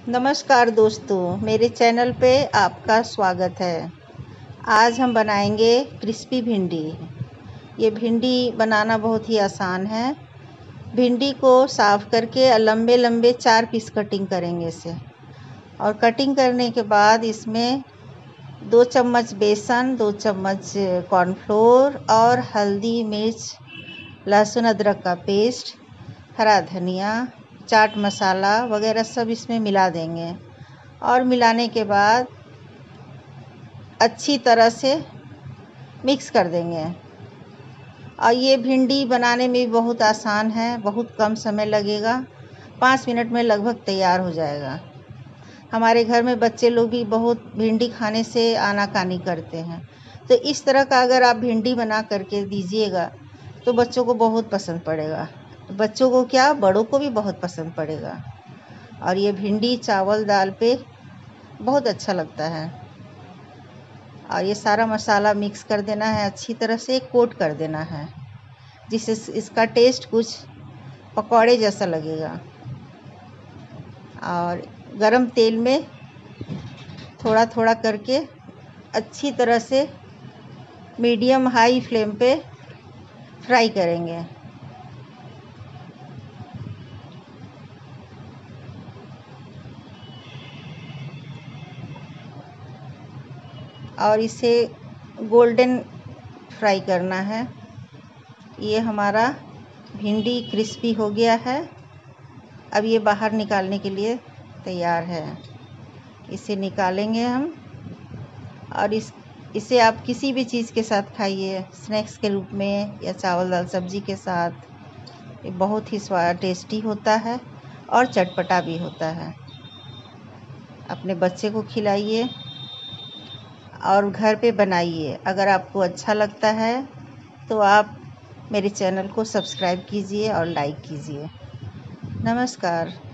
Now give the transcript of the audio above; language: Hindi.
नमस्कार दोस्तों, मेरे चैनल पे आपका स्वागत है। आज हम बनाएंगे क्रिस्पी भिंडी। ये भिंडी बनाना बहुत ही आसान है। भिंडी को साफ़ करके लंबे लंबे 4 पीस कटिंग करेंगे इसे। और कटिंग करने के बाद इसमें 2 चम्मच बेसन, 2 चम्मच कॉर्नफ्लोर और हल्दी, मिर्च, लहसुन अदरक का पेस्ट, हरा धनिया, चाट मसाला वगैरह सब इसमें मिला देंगे। और मिलाने के बाद अच्छी तरह से मिक्स कर देंगे। और ये भिंडी बनाने में भी बहुत आसान है, बहुत कम समय लगेगा। 5 मिनट में लगभग तैयार हो जाएगा। हमारे घर में बच्चे लोग भी बहुत भिंडी खाने से आनाकानी करते हैं, तो इस तरह का अगर आप भिंडी बना करके दीजिएगा तो बच्चों को बहुत पसंद पड़ेगा। बच्चों को क्या, बड़ों को भी बहुत पसंद पड़ेगा। और ये भिंडी चावल दाल पे बहुत अच्छा लगता है। और ये सारा मसाला मिक्स कर देना है, अच्छी तरह से कोट कर देना है, जिससे इसका टेस्ट कुछ पकौड़े जैसा लगेगा। और गरम तेल में थोड़ा थोड़ा करके अच्छी तरह से मीडियम हाई फ्लेम पे फ्राई करेंगे। और इसे गोल्डन फ्राई करना है। ये हमारा भिंडी क्रिस्पी हो गया है। अब ये बाहर निकालने के लिए तैयार है। इसे निकालेंगे हम। और इसे आप किसी भी चीज़ के साथ खाइए, स्नैक्स के रूप में या चावल दाल सब्जी के साथ। ये बहुत ही टेस्टी होता है और चटपटा भी होता है। अपने बच्चे को खिलाइए और घर पे बनाइए। अगर आपको अच्छा लगता है तो आप मेरे चैनल को सब्सक्राइब कीजिए और लाइक कीजिए। नमस्कार।